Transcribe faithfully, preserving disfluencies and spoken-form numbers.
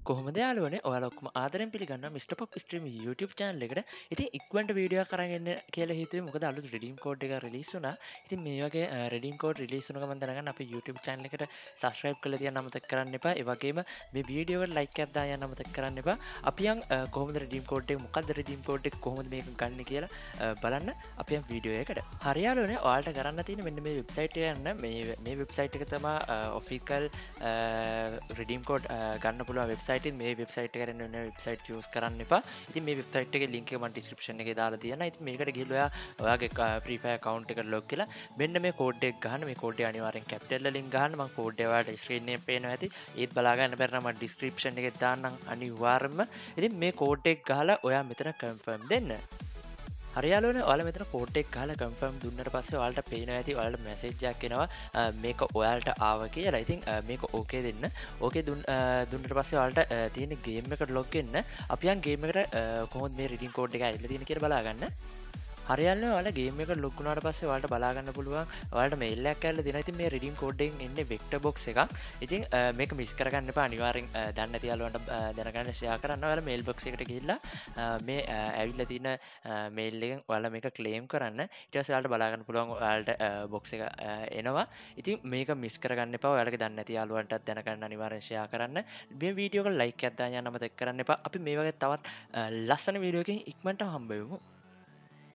කොහොමද යාළුවනේ ඔයාලා ඔක්කොම ආදරෙන් පිළිගන්නවා mister pop stream YouTube channel එකට. ඉතින් ඉක්මනට වීඩියෝ එකක් අරන් එන්න කියලා හිතුවේ මොකද අලුත් redeem code එක release වුණා. ඉතින් මේ වගේ redeem code release වුණ ගමන් දැනගන්න අපේ YouTube channel එකට subscribe කරලා තියන්න අමතක කරන්න එපා. ඒ වගේම මේ වීඩියෝ එකට like එකක් දාන්න අමතක කරන්න එපා. අපි යන් කොහොමද redeem code එක මොකක්ද redeem code එක කොහොමද මේක ගන්න කියලා බලන්න අපි යන් වීඩියෝ එකට. හරි යාළුවනේ ඔයාලට කරන්න තියෙන්නේ මෙන්න මේ වෙබ්සයිට් එක යන්න. මේ මේ වෙබ්සයිට් එක තමයි official redeem code ගන්න පුළුවන් වෙබ්සයිට් එක. මේ වෙබ්සයිට් එක කරන්න වෙන වෙබ්සයිට් යූස් කරන්න එපා. ඉතින් මේ වෙබ්සයිට් එකේ link එක මම description එකේ දාලා තියෙනවා. ඉතින් මේකට ගිහලා ඔයා ඔයාගේ free fire account එකට log වෙලා මෙන්න මේ code එක ගහන්න. මේ code එක අනිවාර්යෙන් capital වලින් ගහන්න. මම code එක ඔයාලට screen එකේ පේනවා ඇති. ඒත් බලා ගන්න බැරි නම් මම description එකේ දාන්නම් අනිවාර්යයෙන්ම. ඉතින් මේ code එක ගහලා ඔයා මෙතන confirm දෙන්න. හරියාලුවනේ ඔයාලා මෙතන කෝඩ් එක ගහලා කන්ෆර්ම් දුන්නට පස්සේ ඔයාලට පේනවා ඇති ඔයාලට මැසේජ් එකක් එනවා මේක ඔයාලට ආවා කියලා. ඉතින් මේක ඕකේ දෙන්න. ඕකේ දුන්න දුන්නට පස්සේ ඔයාලට තියෙන ගේම් එකට ලොග් වෙන්න. අපි යන් ගේම් එකට කොහොමද මේ රීඩින් කෝඩ් එක ඇවිල්ලා තියෙන කියලා බලා ගන්න. හරියන්නේ ඔයාලා ගේම් එකට ලොග් වුණාට පස්සේ ඔයාලට බලා ගන්න පුළුවන් ඔයාලට මේල් එකක් ඇවිල්ලා දෙනවා. ඉතින් මේ රීඩින් කෝඩ් එකෙන් එන්නේ වෙක්ටර් බොක්ස් එකක්. ඉතින් මේක මිස් කරගන්න එපා. අනිවාර්යෙන් දන්නේ නැති යාළුවන්ට දැනගන්න ෂෙයා කරන්න. ඔයාලා මේල් බොක්ස් එකට ගිහිල්ලා මේ ඇවිල්ලා තියෙන මේල් එකෙන් ඔයාලා මේක ක්ලේම් කරන්න. ඊට පස්සේ ඔයාලට බලා ගන්න පුළුවන් ඔයාලට බොක්ස් එක එනවා. ඉතින් මේක මිස් කරගන්න එපා. ඔයාලගේ දන්නේ නැති යාළුවන්ටත් දැනගන්න අනිවාර්යෙන් ෂෙයා කරන්න. මේ වීඩියෝ එක ලයික් එකක් දාන්න යන්න අමතක කරන්න එපා. අපි මේ වගේ තවත් ලස්සන වීඩියෝ එකකින් ඉක්මනට හම්බ වෙමු.